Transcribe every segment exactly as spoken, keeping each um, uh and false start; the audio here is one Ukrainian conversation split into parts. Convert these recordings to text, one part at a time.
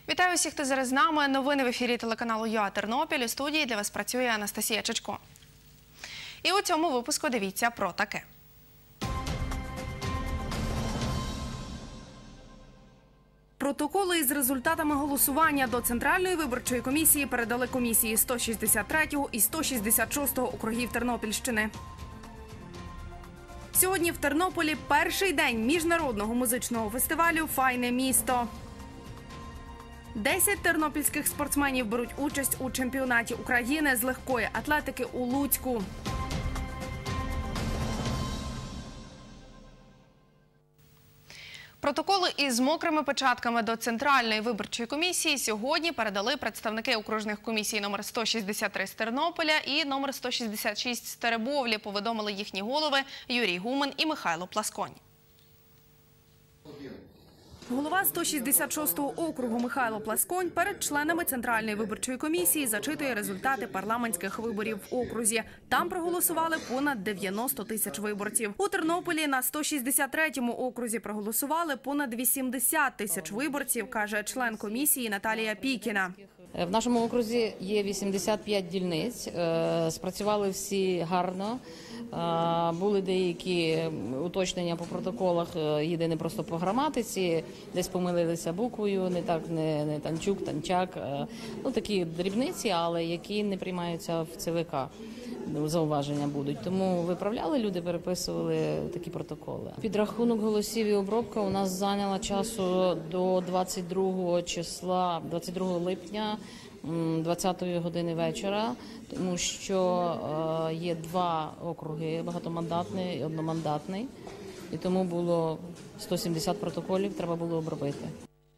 Вітаю всіх, хто зараз з нами. Новини в ефірі телеканалу ЮА Тернопіль. У студії для вас працює Анастасія Чечко. І у цьому випуску дивіться про таке. Протоколи із результатами голосування до Центральної виборчої комісії передали комісії сто шістдесят третього і сто шістдесят шостого округів Тернопільщини. Сьогодні в Тернополі перший день міжнародного музичного фестивалю «Файне місто». Десять тернопільських спортсменів беруть участь у чемпіонаті України з легкої атлетики у Луцьку. Протоколи із мокрими печатками до Центральної виборчої комісії сьогодні передали представники окружних комісій номер сто шістдесят три з Тернополя і номер сто шістдесят шість з Теребовлі, повідомили їхні голови Юрій Гумен і Михайло Пласконь. Голова сто шістдесят шостого округу Михайло Пласконь перед членами Центральної виборчої комісії зачитує результати парламентських виборів в окрузі. Там проголосували понад дев'яносто тисяч виборців. У Тернополі на сто шістдесят третьому окрузі проголосували понад вісімдесят тисяч виборців, каже член комісії Наталія Пікіна. В нашому окрузі є вісімдесят п'ять дільниць, спрацювали всі гарно. Були деякі уточнення по протоколах, єдине просто по граматиці, десь помилилися буквою, не так, не, не танчук, танчак. Ну, такі дрібниці, але які не приймаються в ЦВК, зауваження будуть. Тому виправляли люди, переписували такі протоколи. Підрахунок голосів і обробка у нас зайняла часу до двадцять другого числа, двадцять другого липня, двадцятої години вечора, тому що є два округи, багатомандатний і одномандатний, і тому було сто сімдесят протоколів, треба було обробити.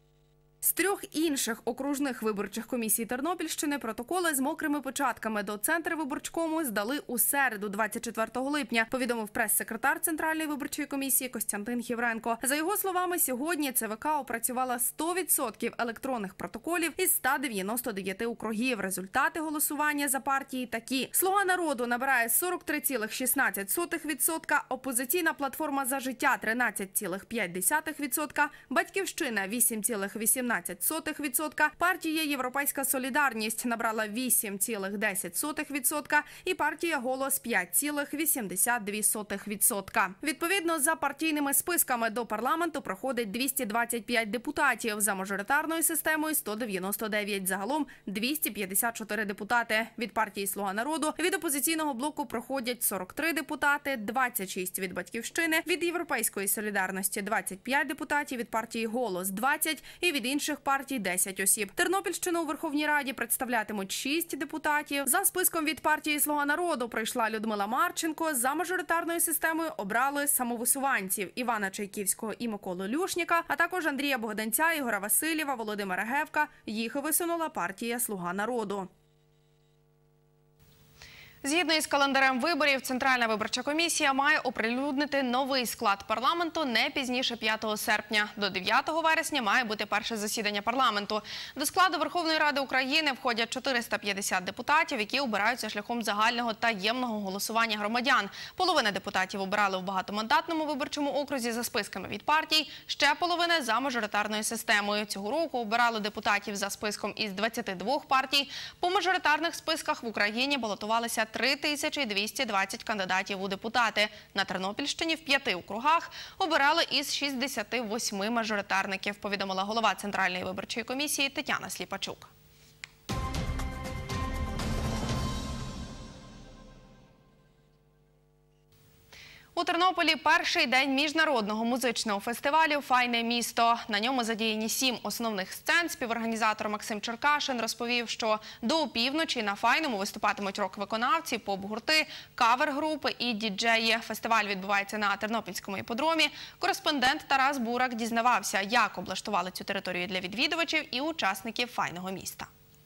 З трьох інших окружних виборчих комісій Тернопільщини протоколи з мокрими печатками до Центрвиборчкому здали у середу, двадцять четвертого липня, повідомив прес-секретар Центральної виборчої комісії Костянтин Хівренко. За його словами, сьогодні ЦВК опрацювала сто відсотків електронних протоколів із ста дев'яноста дев'яти округів. Результати голосування за партії такі. «Слуга народу» набирає сорок три цілих шістнадцять сотих відсотка, «Опозиційна платформа за життя» – тринадцять цілих п'ять десятих відсотка, «Батьківщина» – вісім цілих вісімнадцять сотих відсотка, партія «Європейська солідарність» набрала вісім цілих десять сотих відсотка і партія «Голос» – п'ять цілих вісімдесят дві сотих відсотка. Відповідно, за партійними списками до парламенту проходить двісті двадцять п'ять депутатів, за мажоритарною системою – сто дев'яносто дев'ять, загалом двісті п'ятдесят чотири депутати. Від партії «Слуга народу», від опозиційного блоку проходять сорок три депутати, двадцять шість від «Батьківщини», від «Європейської солідарності» – двадцять п'ять депутатів, від партії «Голос» – двадцять і від інших партій десять осіб. Тернопільщину у Верховній Раді представлятимуть шість депутатів. За списком від партії «Слуга народу» прийшла Людмила Марченко. За мажоритарною системою обрали самовисуванців Івана Чайківського і Миколу Люшніка, а також Андрія Богданця, Ігора Васильєва, Володимира Гевка. Їх висунула партія «Слуга народу». Згідно із календарем виборів, Центральна виборча комісія має оприлюднити новий склад парламенту не пізніше п'ятого серпня. До дев'ятого вересня має бути перше засідання парламенту. До складу Верховної Ради України входять чотириста п'ятдесят депутатів, які обираються шляхом загального таємного голосування громадян. Половина депутатів обирали в багатомандатному виборчому окрузі за списками від партій, ще половина за мажоритарною системою. Цього року обирали депутатів за списком із двадцяти двох партій. По мажоритарних списках в Україні балотувалися три тисячі двісті двадцять кандидатів у депутати. На Тернопільщині в п'яти округах обирали із шістдесяти восьми мажоритарників, повідомила голова Центральної виборчої комісії Тетяна Сліпачук. У Тернополі перший день міжнародного музичного фестивалю «Файне місто». На ньому задіяні сім основних сцен. Співорганізатор Максим Черкашин розповів, що до опівночі на «Файному» виступатимуть рок-виконавці, поп-гурти, кавер-групи і діджеї. Фестиваль відбувається на Тернопільському іпподромі. Кореспондент Тарас Бурак дізнавався, як облаштували цю територію для відвідувачів і учасників «Файного міста».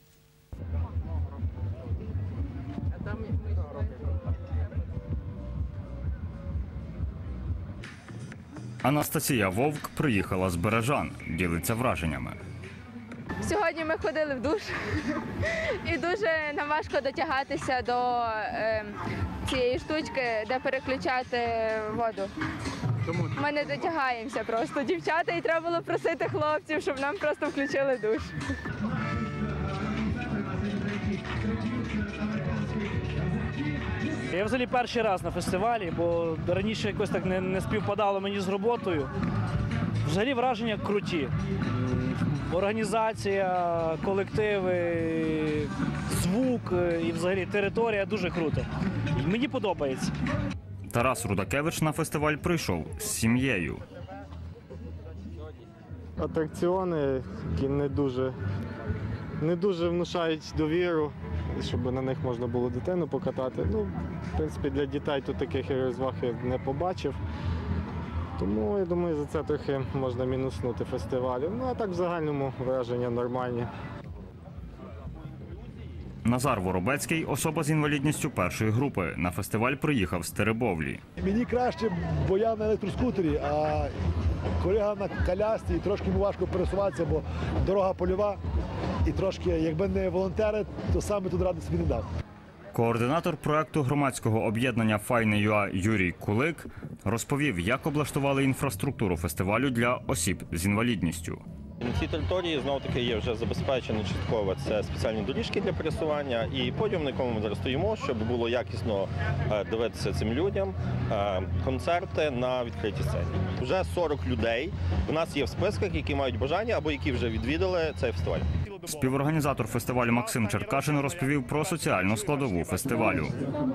Анастасія Вовк приїхала з Бережан, ділиться враженнями. Сьогодні ми ходили в душ і дуже нам важко дотягатися до е, цієї штучки, де переключати воду. Чому? Ми не дотягаємося просто, дівчата, і треба було просити хлопців, щоб нам просто включили душ. Я взагалі перший раз на фестивалі, бо раніше якось так не, не співпадало мені з роботою. Взагалі враження круті. М, Організація, колективи, звук і взагалі територія дуже круто. І мені подобається. Тарас Рудакевич на фестиваль прийшов з сім'єю. Атракціони, які не дуже, не дуже внушають довіру, щоб на них можна було дитину покатати. Ну, в принципі, для дітей тут таких розваг я не побачив. Тому, я думаю, за це трохи можна мінуснути фестивалю. Ну, а так в загальному враження нормальні. Назар Воробецький – особа з інвалідністю першої групи. На фестиваль приїхав з Теребовлі. Мені краще, бо я на електроскутері, а колега на колясці, і трошки йому важко пересуватися, бо дорога польова. І трошки, якби не волонтери, то саме тут ради собі не дав. Координатор проекту громадського об'єднання «Файне.ЮА» Юрій Кулик розповів, як облаштували інфраструктуру фестивалю для осіб з інвалідністю. На цій території знову-таки є вже забезпечено частково це спеціальні доріжки для пересування і подіум, на якому ми зараз стоїмо, щоб було якісно дивитися цим людям концерти на відкритій сцені. Вже сорок людей у нас є в списках, які мають бажання або які вже відвідали цей фестиваль. Співорганізатор фестивалю Максим Черкашин розповів про соціальну складову фестивалю.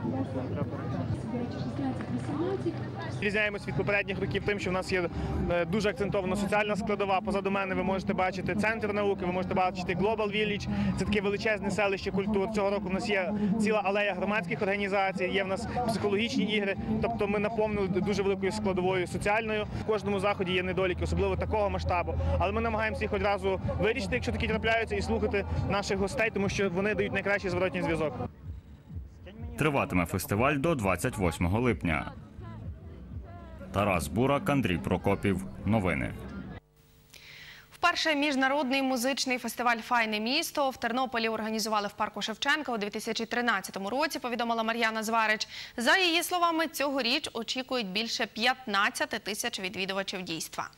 Відрізняємось від попередніх років тим, що в нас є дуже акцентована соціальна складова. Позаду мене ви можете бачити центр науки, ви можете бачити Global Village. Це таке величезне селище культур. Цього року в нас є ціла алея громадських організацій, є в нас психологічні ігри. Тобто ми наповнили дуже великою складовою соціальною. В кожному заході є недоліки, особливо такого масштабу. Але ми намагаємося їх одразу вирішити, якщо такі трапляються, і слухати наших гостей, тому що вони дають найкращий зворотній зв'язок. Триватиме фестиваль до двадцять восьмого липня. Тарас Бурак, Андрій Прокопів. Новини. Вперше міжнародний музичний фестиваль «Файне місто» в Тернополі організували в парку Шевченка у дві тисячі тринадцятому році, повідомила Мар'яна Зварич. За її словами, цьогоріч очікують більше п'ятнадцяти тисяч відвідувачів дійства.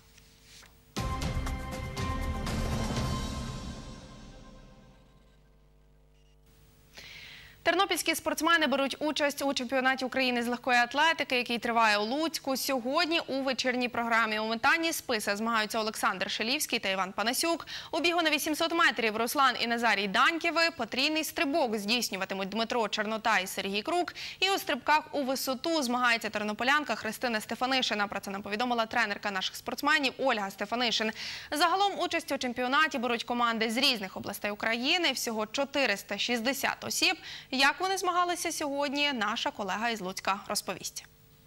Тернопільські спортсмени беруть участь у чемпіонаті України з легкої атлетики, який триває у Луцьку. Сьогодні у вечірній програмі у метанні списа змагаються Олександр Шелівський та Іван Панасюк. У бігу на вісімсот метрів Руслан і Назарій Данькєви, потрійний стрибок здійснюватимуть Дмитро Чернота і Сергій Крук. І у стрибках у висоту змагається тернополянка Христина Стефанишина. Про це нам повідомила тренерка наших спортсменів Ольга Стефанишин. Загалом участь у чемпіонаті беруть команди з різних областей України, всього чотириста шістдесят осіб. Як вони змагалися сьогодні, наша колега із Луцька розповість.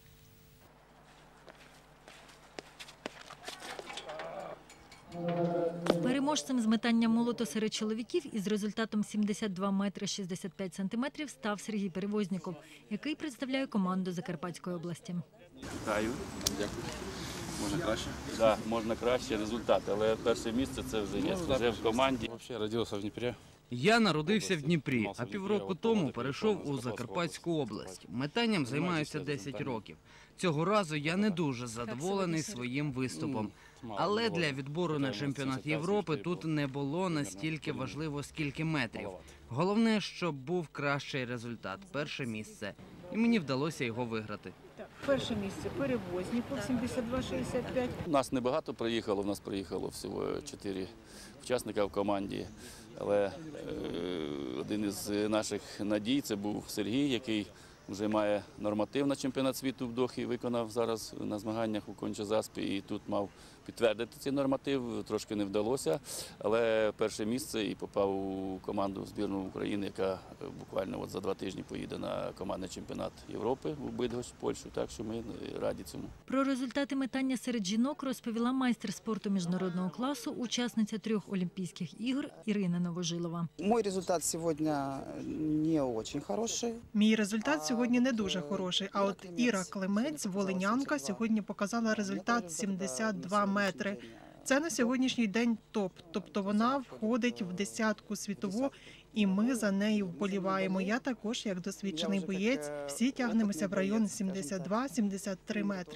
Переможцем з метання молоту серед чоловіків із результатом сімдесят два метри шістдесят п'ять сантиметрів став Сергій Перевозніков, який представляє команду Закарпатської області. Вітаю. Дякую. Можна краще? Так, да, можна краще результат, але перше місце це вже є, вже в команді. Взагалі, родився в Дніпрі. Я народився в Дніпрі, а півроку тому перейшов у Закарпатську область. Метанням займаюся десять років. Цього разу я не дуже задоволений своїм виступом. Але для відбору на чемпіонат Європи тут не було настільки важливо, скільки метрів. Головне, щоб був кращий результат – перше місце. І мені вдалося його виграти. Перше місце – Перевозніков, сімдесят два шістдесят п'ять. У нас небагато приїхало, у нас приїхало всього чотири учасника в команді. Але е, один із наших надій – це був Сергій, який вже має норматив на чемпіонат світу в Дохі, виконав зараз на змаганнях у Конча-Заспі і тут мав підтвердити цей норматив, трошки не вдалося, але перше місце і попав у команду збірну України, яка буквально от за два тижні поїде на командний чемпіонат Європи в Бидгощ, Польщу, так що ми раді цьому. Про результати метання серед жінок розповіла майстер спорту міжнародного класу, учасниця трьох Олімпійських ігор Ірина Новожилова. Мій результат сьогодні не дуже хороший. Мій результат сьогодні не дуже хороший, а от Іра Климець, волинянка, сьогодні показала результат сімдесят два метри. Це на сьогоднішній день топ, тобто вона входить в десятку світову, і ми за нею вболіваємо. Я також, як досвідчений боєць, всі тягнемося в район сімдесят два - сімдесят три метри.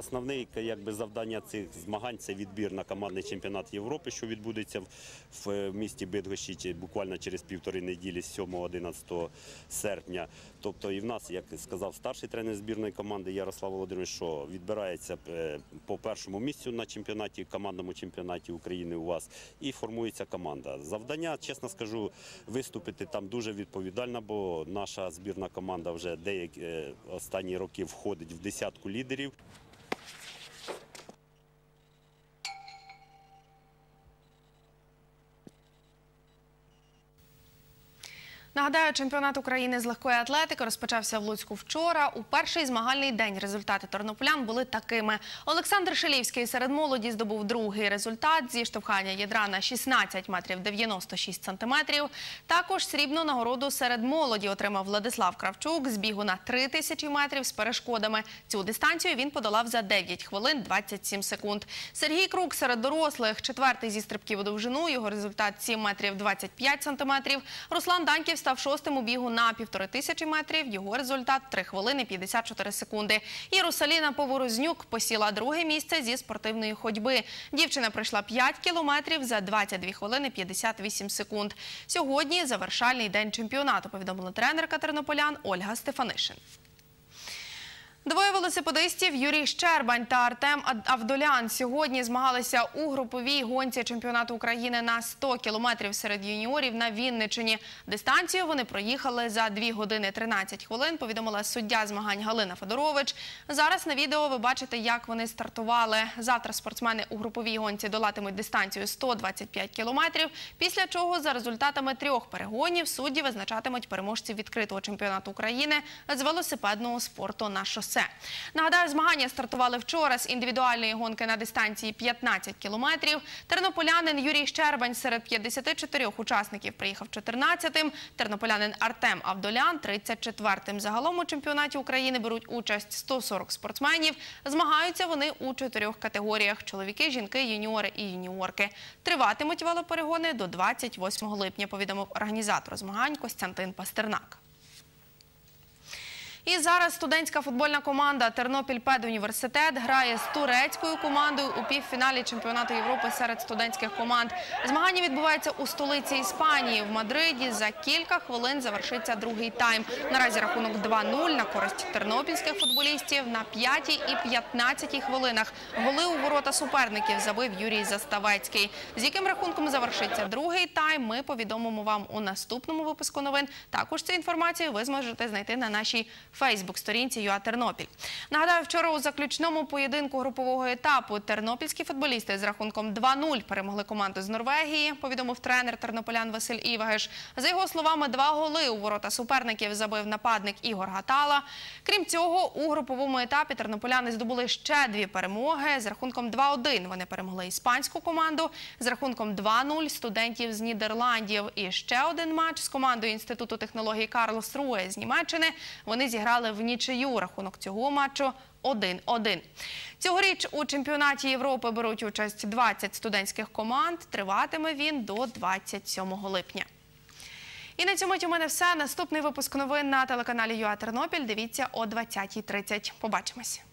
основне якби, завдання цих змагань – це відбір на командний чемпіонат Європи, що відбудеться в, в місті Бидгощі буквально через півтори неділі, з сьомого-одинадцятого серпня. Тобто і в нас, як сказав старший тренер збірної команди Ярослав Володимирович, що відбирається по першому місцю на чемпіонаті, командному чемпіонаті України у вас, і формується команда. Завдання, чесно скажу, виступити там дуже відповідально, бо наша збірна команда вже деякі останні роки входить в десятку лідерів. Нагадаю, чемпіонат України з легкої атлетики розпочався в Луцьку вчора. У перший змагальний день результати тернополян були такими. Олександр Шилівський серед молоді здобув другий результат зі штовхання ядра на шістнадцять метрів дев'яносто шість сантиметрів. Також срібну нагороду серед молоді отримав Владислав Кравчук з бігу на три тисячі метрів з перешкодами. Цю дистанцію він подолав за дев'ять хвилин двадцять сім секунд. Сергій Крук серед дорослих четвертий зі стрибків у довжину, його результат сім метрів двадцять п'ять сантиметрів. Руслан Даньків став шостим у бігу на півтори тисячі метрів, його результат три хвилини п'ятдесят чотири секунди. І Русаліна Поворознюк посіла друге місце зі спортивної ходьби. Дівчина пройшла п'ять кілометрів за двадцять дві хвилини п'ятдесят вісім секунд. Сьогодні завершальний день чемпіонату, повідомила тренерка тернополян Ольга Стефанишин. Двоє велосипедистів Юрій Щербань та Артем Авдолян сьогодні змагалися у груповій гонці чемпіонату України на сто кілометрів серед юніорів на Вінниччині. Дистанцію вони проїхали за дві години тринадцять хвилин, повідомила суддя змагань Галина Федорович. Зараз на відео ви бачите, як вони стартували. Завтра спортсмени у груповій гонці долатимуть дистанцію сто двадцять п'ять кілометрів, після чого за результатами трьох перегонів судді визначатимуть переможців відкритого чемпіонату України з велосипедного спорту на шосе. Нагадаю, змагання стартували вчора з індивідуальної гонки на дистанції п'ятнадцять кілометрів. Тернополянин Юрій Щербань серед п'ятдесяти чотирьох учасників приїхав чотирнадцятим, тернополянин Артем Авдолян – тридцять четвертим. Загалом у чемпіонаті України беруть участь сто сорок спортсменів. Змагаються вони у чотирьох категоріях – чоловіки, жінки, юніори і юніорки. Триватимуть велоперегони до двадцять восьмого липня, повідомив організатор змагань Костянтин Пастернак. І зараз студентська футбольна команда «Тернопіль-Педуніверситет» грає з турецькою командою у півфіналі чемпіонату Європи серед студентських команд. Змагання відбуваються у столиці Іспанії, в Мадриді. За кілька хвилин завершиться другий тайм. Наразі рахунок два нуль на користь тернопільських футболістів. На п'ятій і п'ятнадцятій хвилинах голи у ворота суперників забив Юрій Заставецький. З яким рахунком завершиться другий тайм, ми повідомимо вам у наступному випуску новин. Також цю інформацію ви зможете знайти на нашій Фейсбук-сторінці ЮА Тернопіль. Нагадаю, вчора у заключному поєдинку групового етапу тернопільські футболісти з рахунком два нуль перемогли команду з Норвегії, повідомив тренер тернополян Василь Івагеш. За його словами, два голи у ворота суперників забив нападник Ігор Гатала. Крім цього, у груповому етапі тернополяни здобули ще дві перемоги. З рахунком два один вони перемогли іспанську команду, з рахунком два нуль студентів з Нідерландів. І ще один матч з командою Інституту технологій Карлсруе з Німеччини. Вони зіграли грали в нічию. Рахунок цього матчу один один. Цьогоріч у чемпіонаті Європи беруть участь двадцять студентських команд. Триватиме він до двадцять сьомого липня. І на цьому у мене все. Наступний випуск новин на телеканалі ЮА Тернопіль дивіться о двадцятій тридцять. Побачимось.